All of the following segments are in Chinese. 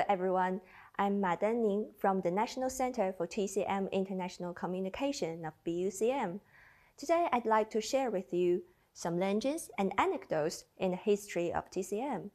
everyone. I'm Ma Danning from the National Center for TCM International Communication of BUCM. Today, I'd like to share with you some legends and anecdotes in the history of TCM.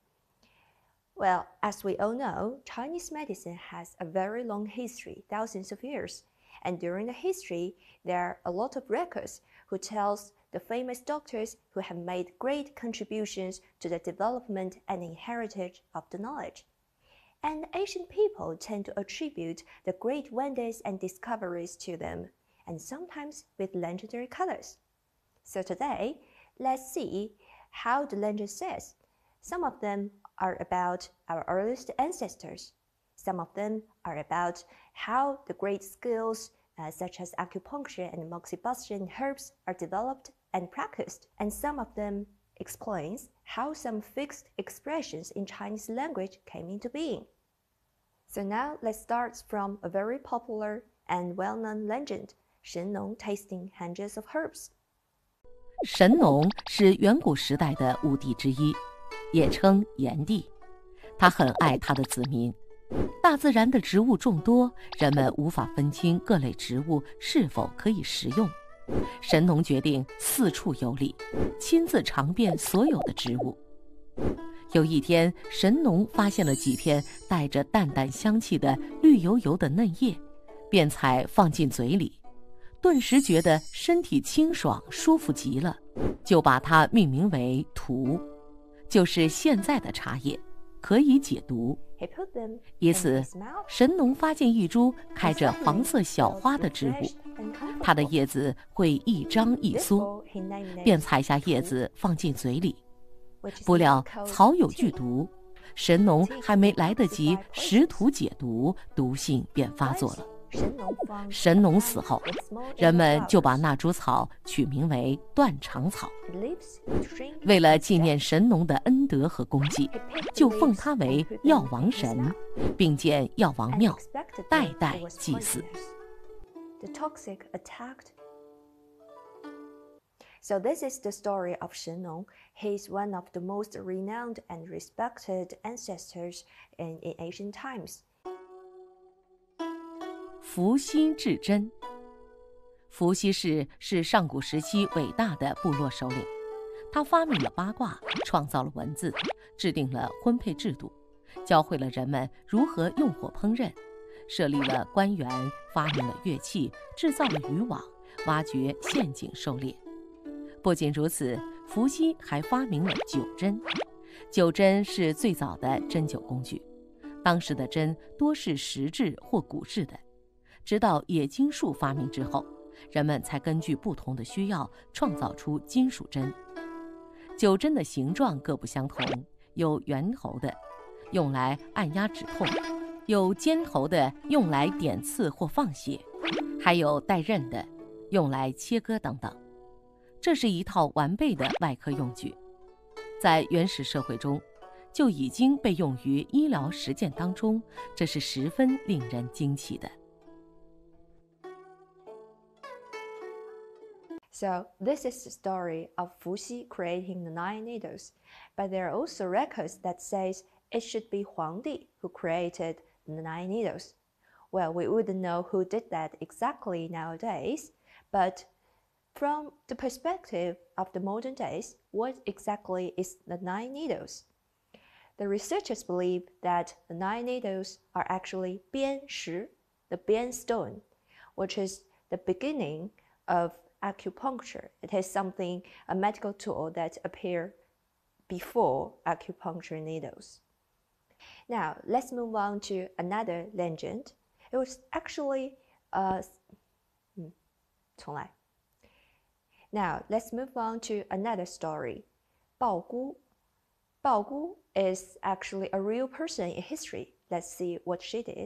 Well, as we all know, Chinese medicine has a very long history, thousands of years. And during the history, there are a lot of records who tells the famous doctors who have made great contributions to the development and inheritance of the knowledge. And Asian people tend to attribute the great wonders and discoveries to them, and sometimes with legendary colors. So today, let's see how the legend says. Some of them are about our earliest ancestors. Some of them are about how the great skills such as acupuncture and moxibustion herbs are developed and practiced. And some of them explains how some fixed expressions in Chinese language came into being. So now let's start from a very popular and well-known legend, 神农 tasting hundreds of herbs. 神农是远古时代的五帝之一，也称炎帝。他很爱他的子民。大自然的植物众多，人们无法分清各类植物是否可以食用。神农决定四处游历，亲自尝遍所有的植物。有一天，神农发现了几片带着淡淡香气的绿油油的嫩叶，便采放进嘴里，顿时觉得身体清爽舒服极了，就把它命名为荼，就是现在的茶叶，可以解毒。因此，神农发现一株开着黄色小花的植物，它的叶子会一张一缩，便采下叶子放进嘴里。不料草有剧毒，神农还没来得及食荼解毒，毒性便发作了。神农死后，人们就把那株草取名为断肠草。为了纪念神农的恩德和功绩，就奉他为药王神，并建药王庙，代代祭祀。 So this is the story of Shen Nong. He is one of the most renowned and respected ancestors in ancient times. 伏羲智真。伏羲氏是上古时期伟大的部落首领，他发明了八卦，创造了文字，制定了婚配制度，教会了人们如何用火烹饪，设立了官员，发明了乐器，制造了渔网，挖掘陷阱狩猎。不仅如此，伏羲还发明了酒针。酒针是最早的针灸工具，当时的针多是石制或骨制的。直到冶金术发明之后，人们才根据不同的需要创造出金属针。酒针的形状各不相同，有圆头的，用来按压止痛；有尖头的，用来点刺或放血；还有带刃的，用来切割等等。这是一套完备的外科用具，在原始社会中就已经被用于医疗实践当中，这是十分令人惊奇的。 So this is the story of Fuxi creating the 9 needles, but there are also records that says it should be Huangdi who created the 9 needles. Well, we wouldn't know who did that exactly nowadays, but from the perspective of the modern days, what exactly is the 9 needles? The researchers believe that the 9 needles are actually 边石, the 边 stone, which is the beginning of acupuncture. It is something, a medical tool that appeared before acupuncture needles. Now, let's move on to another legend. It was actually Now, let's move on to another story. 鲍姑. 鲍姑 is actually a real person in history. Let's see what she did.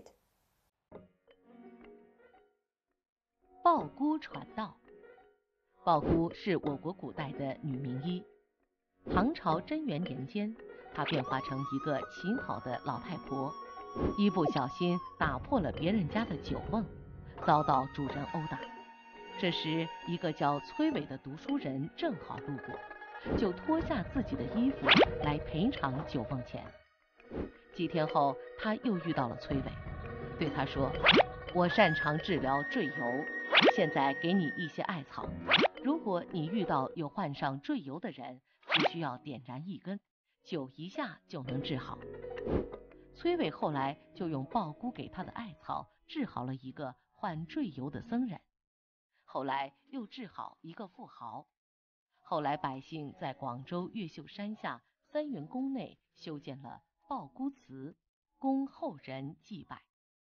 鲍姑传道。鲍姑是我国古代的女名医。唐朝贞元年间，她变化成一个勤好的老太婆，一不小心打破了别人家的酒瓮，遭到主人殴打。这时，一个叫崔伟的读书人正好路过，就脱下自己的衣服来赔偿酒瓮钱。 几天后，他又遇到了崔伟，对他说：“我擅长治疗赘疣，现在给你一些艾草。如果你遇到有患上赘疣的人，只需要点燃一根，灸一下就能治好。”崔伟后来就用鲍姑给他的艾草治好了一个患赘疣的僧人，后来又治好一个富豪。后来百姓在广州越秀山下三元宫内修建了鲍姑祠，供后人祭拜。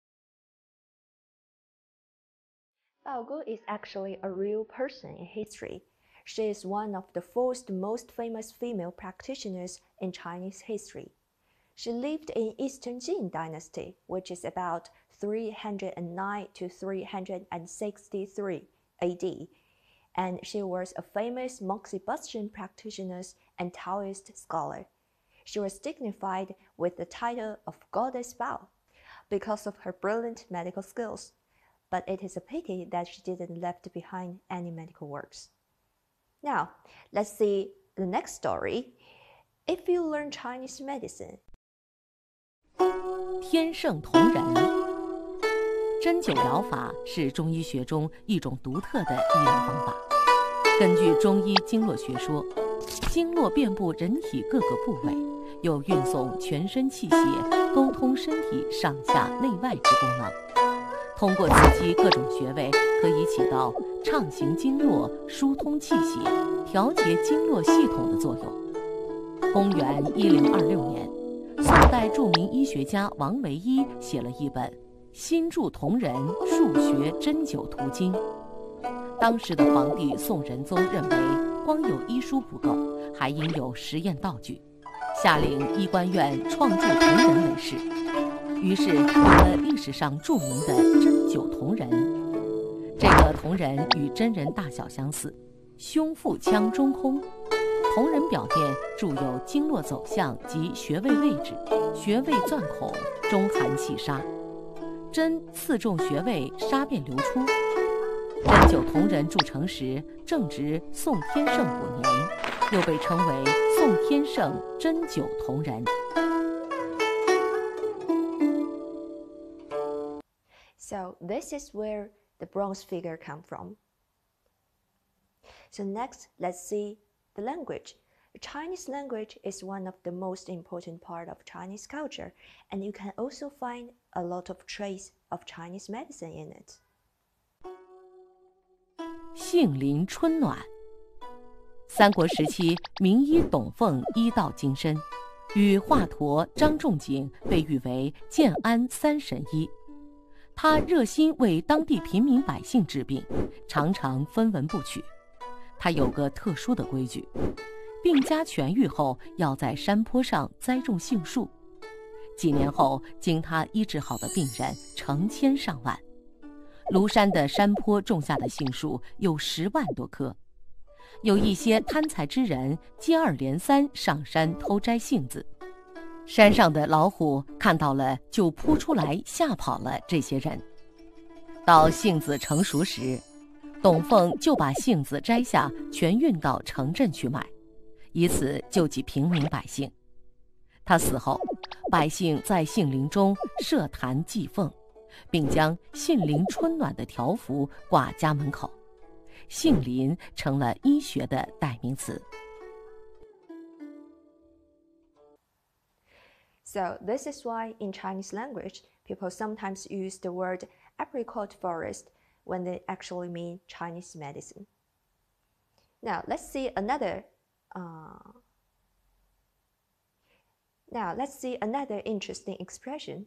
Bao Gu is actually a real person in history. She is one of the first most famous female practitioners in Chinese history. She lived in Eastern Jin Dynasty, which is about 309 to 363 AD, and she was a famous Moxibustion practitioner and Taoist scholar. She was dignified with the title of Goddess Bao because of her brilliant medical skills, but it is a pity that she didn't left behind any medical works. Now, let's see the next story. If you learn Chinese medicine, 天圣同人，针灸疗法是中医学中一种独特的医疗方法。根据中医经络学说，经络遍布人体各个部位，有运送全身气血、沟通身体上下内外之功能。通过刺激各种穴位，可以起到畅行经络、疏通气血、调节经络系统的作用。公元1026年，宋代著名医学家王维一写了一本《新著同人数学针灸图经》。当时的皇帝宋仁宗认为，光有医书不够，还应有实验道具，下令医官院创铸同人为事。于是有了历史上著名的针灸同人。这个同人与真人大小相似，胸腹腔中空。同人表面注有经络走向及穴位位置，穴位钻孔，中含气沙，针刺中穴位，沙便流出。针灸同人铸成时正值宋天圣5年，又被称为宋天圣针灸同人。 So this is where the bronze figure come from. So next, let's see the language. The Chinese language is one of the most important part of Chinese culture, and you can also find a lot of trace of Chinese medicine in it. 杏林春暖。三国时期，名医董奉医道精深，与华佗、张仲景被誉为建安三神医。他热心为当地平民百姓治病，常常分文不取。他有个特殊的规矩，病家痊愈后要在山坡上栽种杏树。几年后，经他医治好的病人成千上万。庐山的山坡种下的杏树有10万多棵。有一些贪财之人接二连三上山偷摘杏子，山上的老虎看到了就扑出来吓跑了这些人。到杏子成熟时，董奉就把杏子摘下全运到城镇去卖，以此救济平民百姓。他死后，百姓在杏林中设坛祭奉，并将杏林春暖的条幅挂家门口，杏林成了医学的代名词。 So this is why in Chinese language, people sometimes use the word apricot forest when they actually mean Chinese medicine. Now let's see another interesting expression.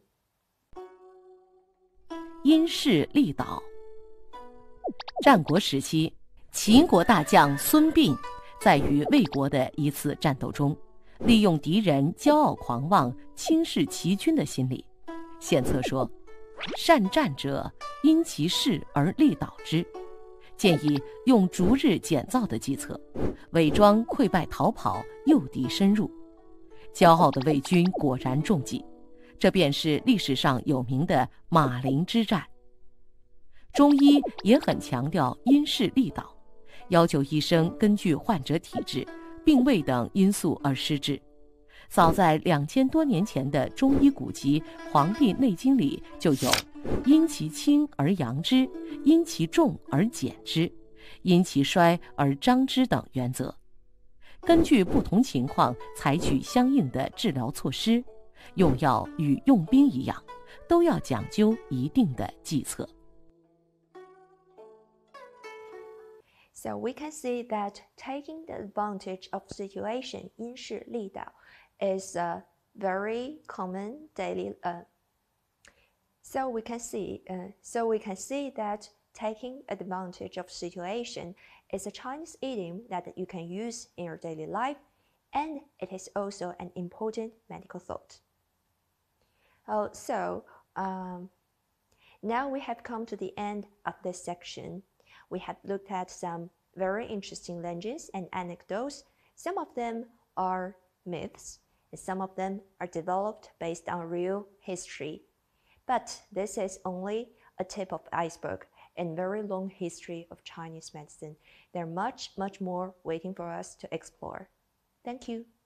因势利导。战国时期，齐国大将孙膑在与魏国的一次战斗中，利用敌人骄傲狂妄、轻视齐军的心理，献策说：善战者因其势而利导之，建议用逐日减灶的计策，伪装溃败逃跑，诱敌深入。骄傲的魏军果然中计，这便是历史上有名的马陵之战。中医也很强调因势利导，要求医生根据患者体质、病位等因素而施治。 早在2000多年前的中医古籍《黄帝内经》里就有“因其轻而扬之，因其重而减之，因其衰而张之”等原则。根据不同情况采取相应的治疗措施，用药与用兵一样，都要讲究一定的计策。 So we can see that taking the advantage of situation 因势利导 is a very common daily. So we can see that taking advantage of situation is a Chinese idiom that you can use in your daily life, and it is also an important medical thought. Now we have come to the end of this section. We have looked at some very interesting legends and anecdotes. Some of them are myths, and some of them are developed based on real history. But this is only a tip of the iceberg in very long history of Chinese medicine. There are much more waiting for us to explore. Thank you.